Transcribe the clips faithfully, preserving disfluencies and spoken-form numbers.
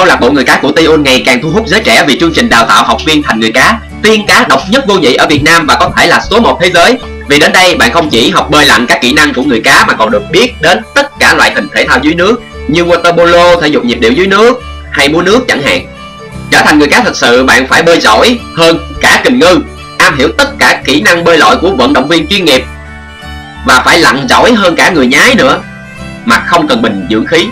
Câu lạc bộ người cá của Tiôn ngày càng thu hút giới trẻ vì chương trình đào tạo học viên thành người cá tiên cá độc nhất vô nhị ở Việt Nam và có thể là số một thế giới. Vì đến đây bạn không chỉ học bơi lặn các kỹ năng của người cá mà còn được biết đến tất cả loại hình thể thao dưới nước như water polo, thể dục nhịp điệu dưới nước hay múa nước chẳng hạn. Trở thành người cá thật sự bạn phải bơi giỏi hơn cả kình ngư, am hiểu tất cả kỹ năng bơi lội của vận động viên chuyên nghiệp và phải lặn giỏi hơn cả người nhái nữa, mà không cần bình dưỡng khí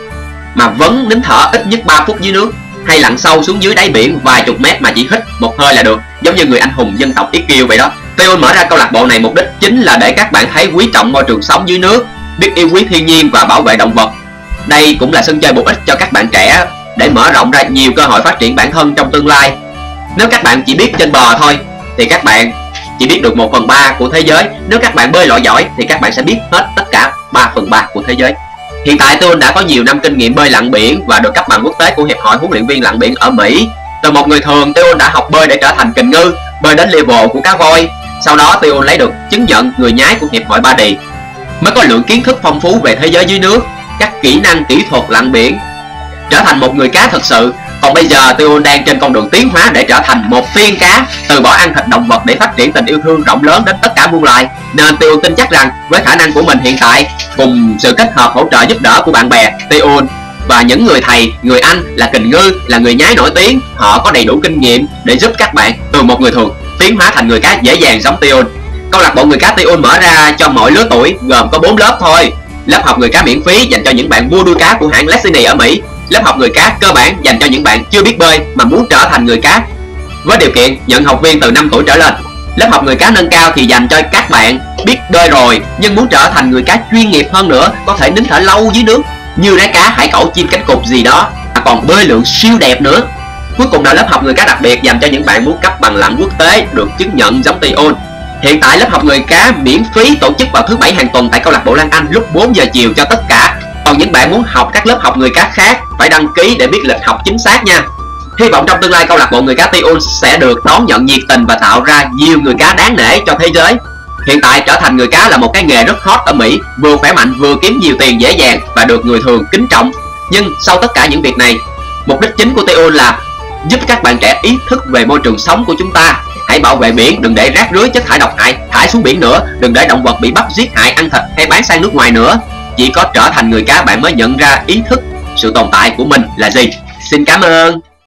mà vấn nín thở ít nhất ba phút dưới nước, hay lặn sâu xuống dưới đáy biển vài chục mét mà chỉ hít một hơi là được, giống như người anh hùng dân tộc Yết Kiêu vậy đó. Tiôn mở ra câu lạc bộ này mục đích chính là để các bạn thấy quý trọng môi trường sống dưới nước, biết yêu quý thiên nhiên và bảo vệ động vật. Đây cũng là sân chơi bổ ích cho các bạn trẻ để mở rộng ra nhiều cơ hội phát triển bản thân trong tương lai. Nếu các bạn chỉ biết trên bờ thôi thì các bạn chỉ biết được một phần ba của thế giới. Nếu các bạn bơi lội giỏi thì các bạn sẽ biết hết tất cả ba phần ba của thế giới. Hiện tại Tiôn đã có nhiều năm kinh nghiệm bơi lặn biển và được cấp bằng quốc tế của Hiệp hội huấn luyện viên lặn biển ở Mỹ. Từ một người thường, Tiôn đã học bơi để trở thành kình ngư, bơi đến level của cá voi. Sau đó Tiôn lấy được chứng nhận người nhái của Hiệp hội Body, mới có lượng kiến thức phong phú về thế giới dưới nước, các kỹ năng kỹ thuật lặn biển, trở thành một người cá thật sự. Còn bây giờ Tiôn đang trên con đường tiến hóa để trở thành một tiên cá, từ bỏ ăn thịt động vật để phát triển tình yêu thương rộng lớn đến tất cả muôn loài. Nên Tiôn tin chắc rằng với khả năng của mình hiện tại cùng sự kết hợp hỗ trợ giúp đỡ của bạn bè, Tiôn và những người thầy, người anh là kình ngư, là người nhái nổi tiếng, họ có đầy đủ kinh nghiệm để giúp các bạn từ một người thường tiến hóa thành người cá dễ dàng giống Tiôn. Câu lạc bộ người cá Tiôn mở ra cho mọi lứa tuổi, gồm có bốn lớp thôi. Lớp học người cá miễn phí dành cho những bạn vua đuôi cá của hãng Lexini ở Mỹ. Lớp học người cá cơ bản dành cho những bạn chưa biết bơi mà muốn trở thành người cá, với điều kiện nhận học viên từ năm tuổi trở lên. Lớp học người cá nâng cao thì dành cho các bạn biết bơi rồi nhưng muốn trở thành người cá chuyên nghiệp hơn nữa, có thể nín thở lâu dưới nước như rái cá, hải cẩu, chim cánh cụt gì đó, mà còn bơi lượn siêu đẹp nữa. Cuối cùng là lớp học người cá đặc biệt dành cho những bạn muốn cấp bằng lặn quốc tế được chứng nhận giống Tiôn. Hiện tại lớp học người cá miễn phí tổ chức vào thứ bảy hàng tuần tại câu lạc bộ Lan Anh lúc bốn giờ chiều cho tất cả. Còn những bạn muốn học các lớp học người cá khác phải đăng ký để biết lịch học chính xác nha. Hy vọng trong tương lai câu lạc bộ người cá Tiôn sẽ được đón nhận nhiệt tình và tạo ra nhiều người cá đáng nể cho thế giới. Hiện tại trở thành người cá là một cái nghề rất hot ở Mỹ, vừa khỏe mạnh vừa kiếm nhiều tiền dễ dàng và được người thường kính trọng. Nhưng sau tất cả những việc này, mục đích chính của Tiôn là giúp các bạn trẻ ý thức về môi trường sống của chúng ta. Hãy bảo vệ biển, đừng để rác rưới chất thải độc hại thải xuống biển nữa, đừng để động vật bị bắt giết hại, ăn thịt hay bán sang nước ngoài nữa. Chỉ có trở thành người cá bạn mới nhận ra ý thức sự tồn tại của mình là gì. Xin cảm ơn.